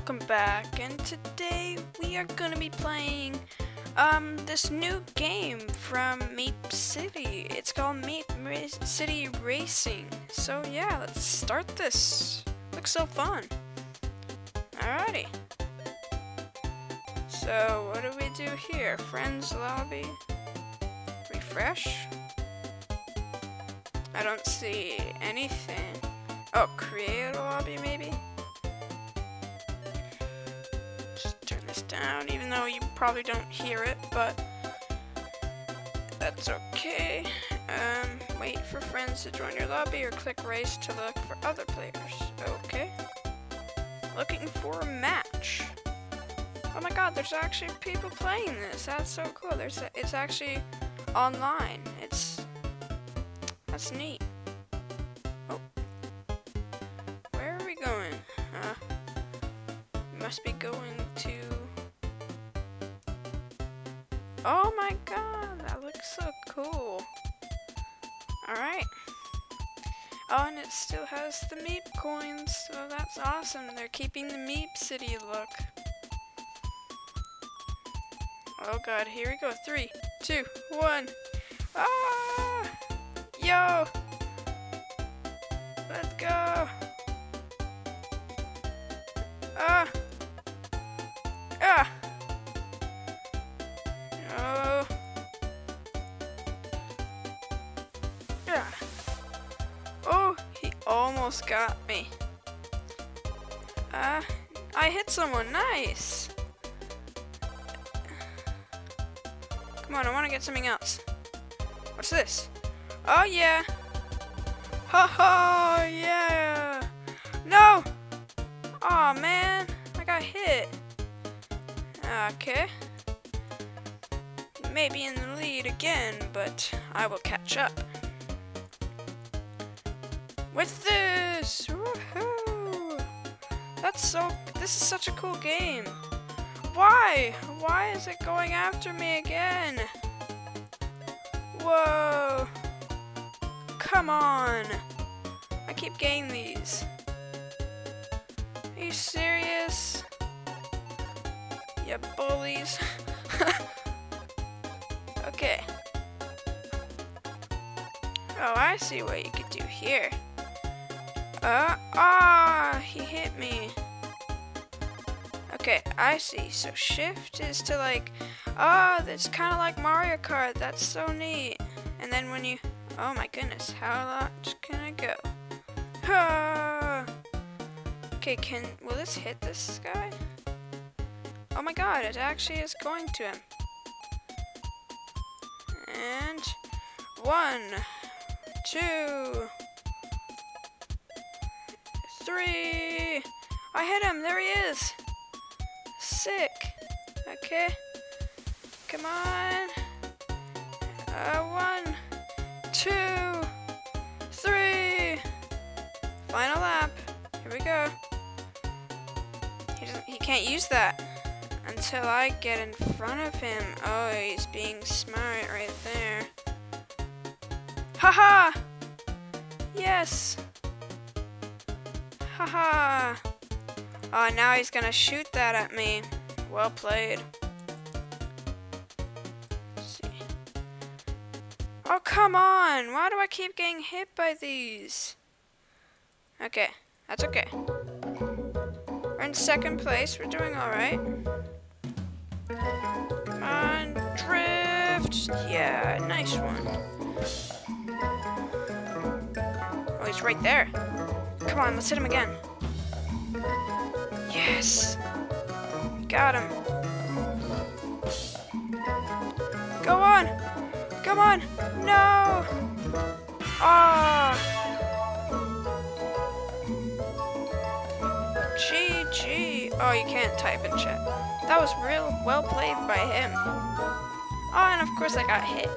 welcome back, and today we are gonna be playing this new game from Meep City. It's called Meep City Racing. So yeah, let's start this. Looks so fun. Alrighty. So what do we do here? Friends lobby. Refresh. I don't see anything. Oh, create a lobby maybe? Just turn this down, even though you probably don't hear it, but that's okay. Wait for friends to join your lobby or click race to look for other players. Okay. Looking for a match. Oh my god, there's actually people playing this. That's so cool. It's actually online. That's neat. Oh. Where are we going? We must be going to... Oh my god, that looks so cool. Alright. Oh, and it still has the Meep coins, so that's awesome. They're keeping the Meep City look. Oh god, here we go. 3, 2, 1. Ah! Yo! Let's go! Ah! Ah! Oh! Yeah! Oh, he almost got me. I hit someone. Nice! Come on, I want to get something else. What's this? Oh yeah! Ho ho! Yeah! No! Aw, man! I got hit. Okay. Maybe in the lead again, but I will catch up. With this! Woohoo! This is such a cool game. Why? Why is it going after me again? Whoa! Come on! I keep getting these. Are you serious? You bullies. Okay. Oh, I see what you could do here. He hit me. Okay, I see. So shift is to like, that's kind of like Mario Kart. That's so neat. And then when you, oh my goodness, how much can I go? Ah! Okay, will this hit this guy? Oh my god, it actually is going to him. And 1, 2, 3. I hit him. There he is. Sick. Okay. Come on. 1, 2, 3. Final lap. Here we go. He can't use that until I get in front of him. Oh, he's being smart right there. Haha! Yes! Haha! Oh, now he's gonna shoot that at me. Well played. Let's see. Oh, come on! Why do I keep getting hit by these? Okay, that's okay. We're in second place. We're doing alright. Come on, drift! Yeah, nice one. Oh, he's right there. Come on, let's hit him again. Yes! Got him. Go on! Come on! No! Ah! GG. Oh, you can't type in chat. That was real well played by him. Oh, and of course I got hit.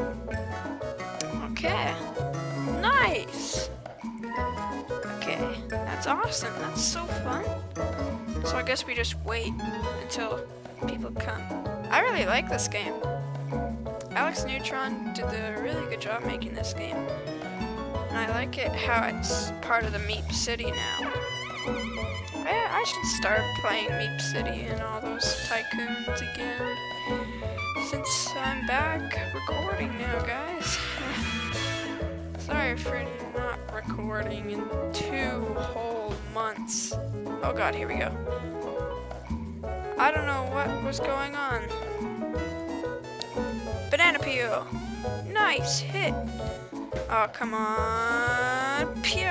Okay. Nice! Okay, that's awesome. That's so fun. So I guess we just wait until people come. I really like this game. Alex Neutron did a really good job making this game. And I like it how it's part of the Meep City now. I should start playing Meep City and all those tycoons again. Since I'm back recording now, guys. Sorry for not recording in 2 whole months. Oh god, here we go. I don't know what was going on. Banana peel! Nice hit! Oh, come on! Pew!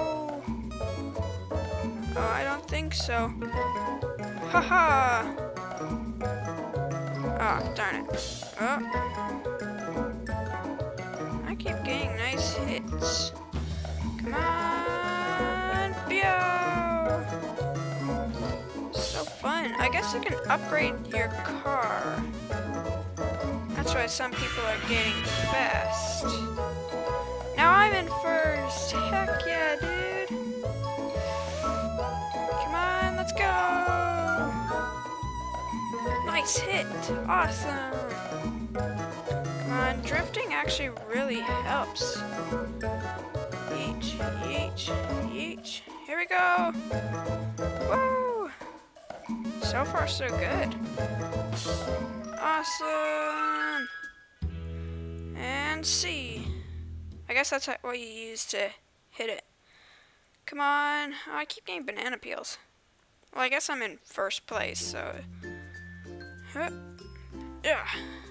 Oh, I don't think so. Haha! Oh, darn it. Oh. I keep getting nice hits. Come on! Pew! So fun. I guess you can upgrade your car. That's why some people are getting fast. Now I'm in first. Heck yeah, dude. Come on, let's go. Nice hit. Awesome. Come on, drifting actually really helps. Yeesh, yeesh, yeesh. Here we go. Woo! So far, so good. Awesome. And C. I guess that's what you use to hit it. Come on. Oh, I keep getting banana peels. Well, I guess I'm in first place, so... Yeah.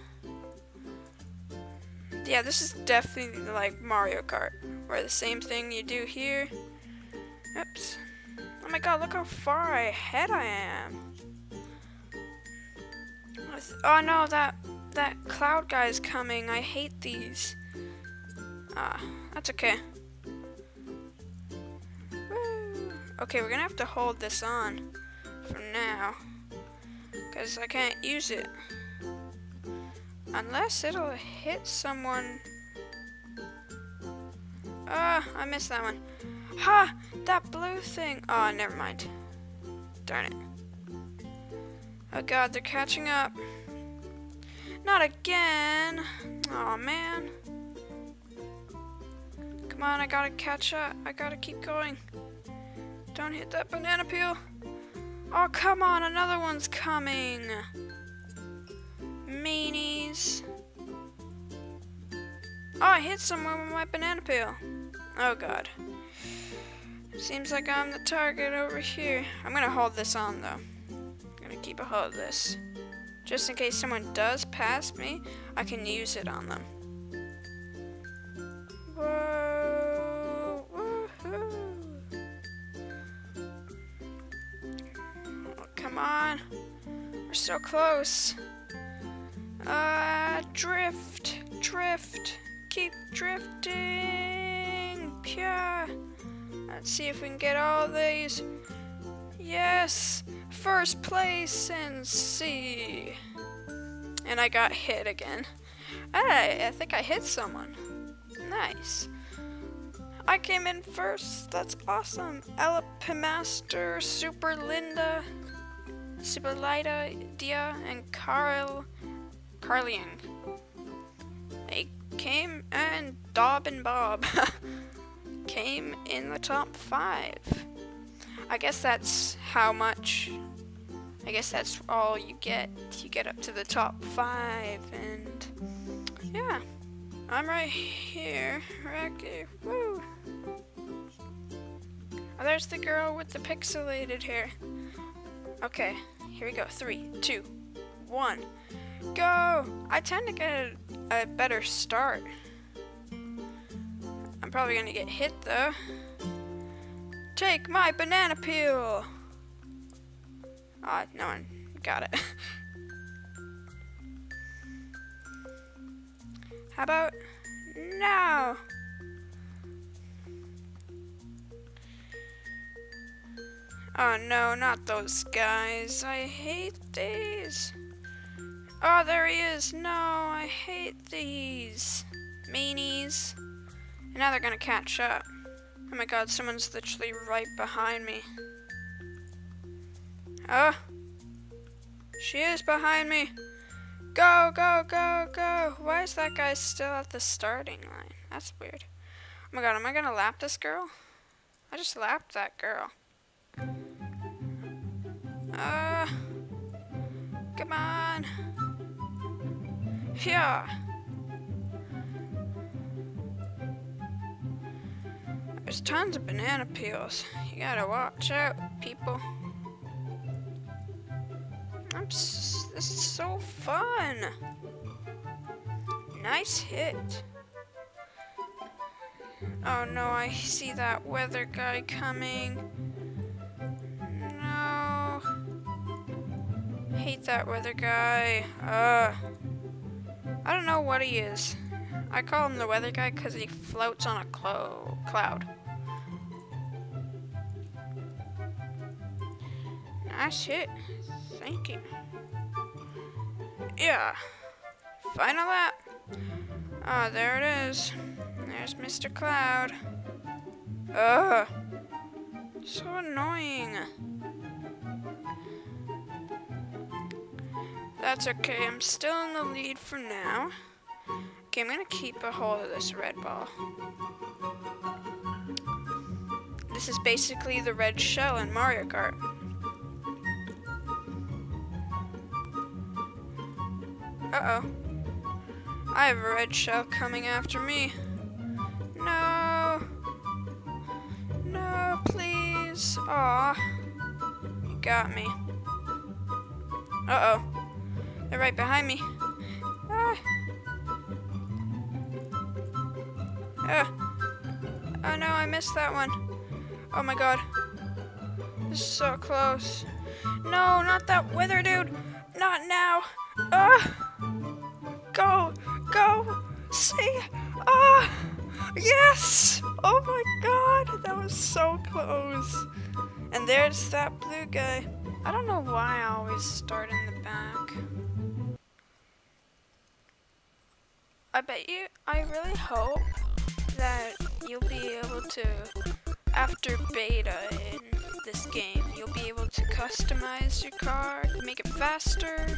Yeah, this is definitely like Mario Kart, where the same thing you do here. Oops. Oh my god, look how far ahead I am. Oh no, that cloud guy's coming. I hate these. Ah, that's okay. Woo. Okay, we're gonna have to hold this on for now, because I can't use it. Unless it'll hit someone. Ah, I missed that one. Ha! That blue thing. Oh, never mind. Darn it. Oh god, they're catching up. Not again. Aw, man. Come on, I gotta catch up. I gotta keep going. Don't hit that banana peel. Oh, come on, another one's coming. Meanies. Oh, I hit someone with my banana peel. Oh god. Seems like I'm the target over here. I'm gonna hold this on though. I'm gonna keep a hold of this. Just in case someone does pass me, I can use it on them. Whoa, woohoo. Oh, come on. We're so close. Drift, drift. Keep drifting. Pya. Let's see if we can get all these. Yes. First place in C. And I got hit again. I think I hit someone. Nice. I came in first. That's awesome. Ella Pimaster, Super Linda, Super Lida, Dia, and Carlying. They came, and Dob and Bob came in the top 5. I guess that's how much. I guess that's all you get. You get up to the top 5, and yeah, I'm right here. Woo! Oh, there's the girl with the pixelated hair. Okay, here we go. 3, 2, 1, go! I tend to get a better start. I'm probably gonna get hit though. Take my banana peel! No one got it. How about now? Oh no, not those guys. I hate these. Oh, there he is. No, I hate these. Meanies. And now they're gonna catch up. Oh my god, someone's literally right behind me. Oh. She is behind me. Go, go, go, go. Why is that guy still at the starting line? That's weird. Oh my god, am I gonna lap this girl? I just lapped that girl. Come on. Yeah. There's tons of banana peels. You gotta watch out, people. This is so fun. Nice hit. Oh no, I see that weather guy coming. No. Hate that weather guy. I don't know what he is. I call him the weather guy because he floats on a cloud. Nice hit. Thank you. Yeah. Final lap. Ah, there it is. There's Mr. Cloud. Ugh. So annoying. That's okay. I'm still in the lead for now. Okay, I'm gonna keep a hold of this red ball. This is basically the red shell in Mario Kart. Uh-oh. I have a red shell coming after me. No. No, please. Aw. You got me. Uh-oh. They're right behind me. Ah. Oh no, I missed that one. Oh my god. This is so close. No, not that weather dude. Not now. Go. Go. See. Yes. Oh my god. That was so close. And there's that blue guy. I don't know why I always start in the back. I really hope that you'll be able to, after beta in this game, you'll be able to customize your car, make it faster,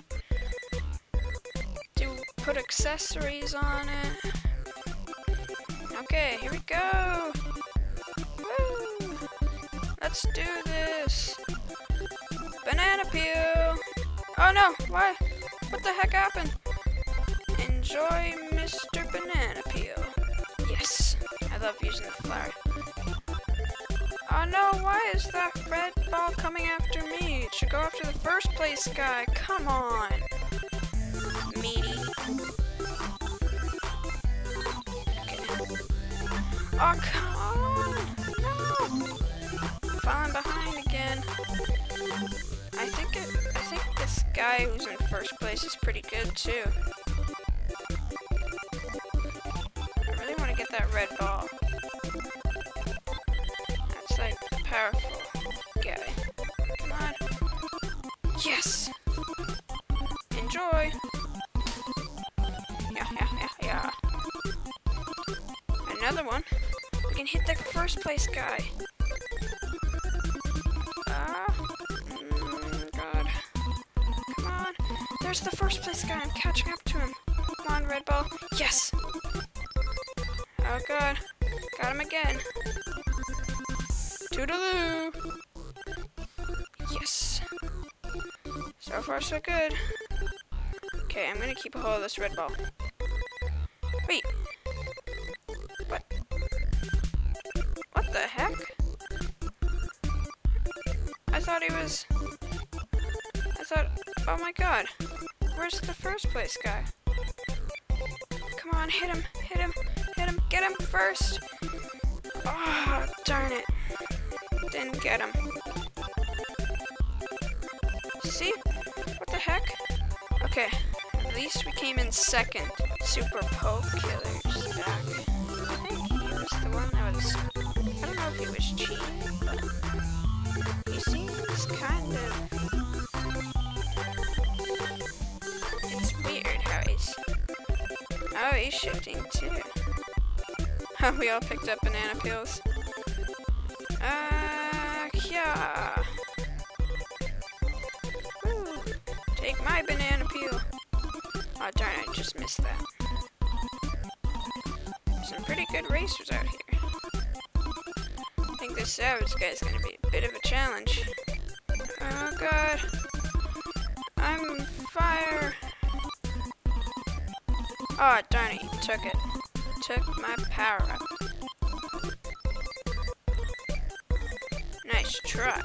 put accessories on it. Okay, here we go. Woo! Let's do this. Banana peel. Oh no, why? What the heck happened? Enjoy Mr. Banana Peel. Yes, I love using the flower. Oh no, why is that red ball coming after me? It should go after the first place guy. Come on. Meaty. Okay. Oh, come on. No. Falling behind again. I think this guy who's in first place is pretty good too. Get that red ball. That's like powerful guy. Come on. Yes! Enjoy! Yeah. Another one. We can hit the first place guy. God. Come on. There's the first place guy. I'm catching up to him. Come on, red ball. Yes! Oh god, got him again. Toodaloo! Yes. So far so good. Okay, I'm gonna keep a hold of this red ball. Wait. What? What the heck? Oh my god. Where's the first place guy? Come on, hit him. Get him first. Oh, darn it. Didn't get him. See? What the heck? Okay, at least we came in second. Super Poke Killer's back. I think he was the one that was... I don't know if he was cheating, but he seems kind of... It's weird how he's... Oh, he's shifting too. We all picked up banana peels. Yeah. Woo. Take my banana peel. Oh darn, I just missed that. Some pretty good racers out here. I think this savage guy is gonna be a bit of a challenge. Oh god. I'm on fire. Oh darn it, he took it. Took my power up. Nice try.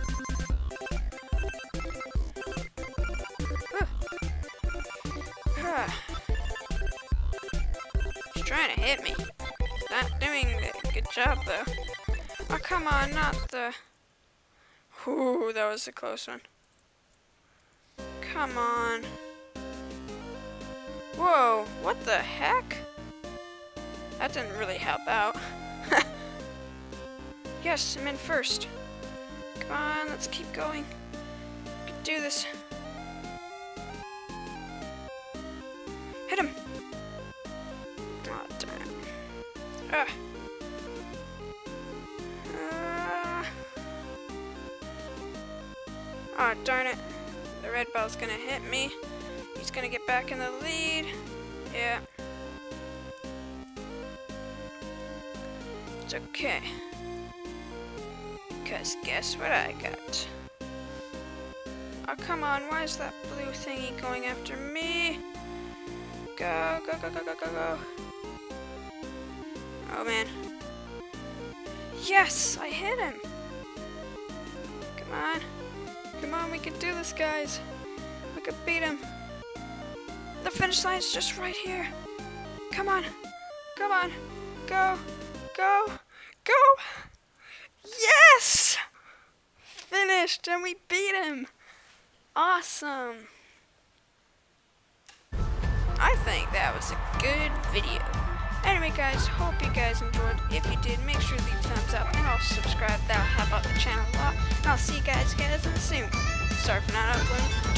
He's trying to hit me. Not doing a good job though. Oh come on, not the... Ooh, that was a close one. Come on. Whoa, what the heck? That didn't really help out. Yes, I'm in first. Come on, let's keep going. We can do this. Hit him! Oh, darn it. Oh, darn it. The red ball's gonna hit me. He's gonna get back in the lead. Yeah. It's okay. Because guess what I got? Oh, come on. Why is that blue thingy going after me? Go, go, go, go, go, go, go. Oh, man. Yes! I hit him! Come on. Come on, we can do this, guys. We can beat him. The finish line's just right here. Come on. Come on. Go. Go. Go! Yes! Finished, and we beat him. Awesome. I think that was a good video. Anyway guys, hope you guys enjoyed. If you did, make sure to leave a thumbs up and also subscribe. That'll help out the channel a lot. And I'll see you guys soon. Sorry for not uploading.